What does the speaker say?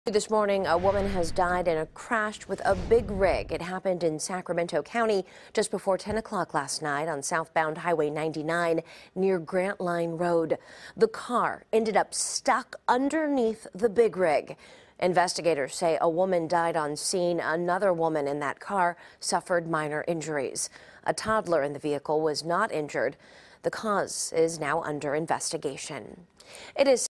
This morning, a woman has died in a crash with a big rig. It happened in Sacramento County just before 10 o'clock last night on southbound Highway 99 near Grant Line Road. The car ended up stuck underneath the big rig. Investigators say a woman died on scene. Another woman in that car suffered minor injuries. A toddler in the vehicle was not injured. The cause is now under investigation. It is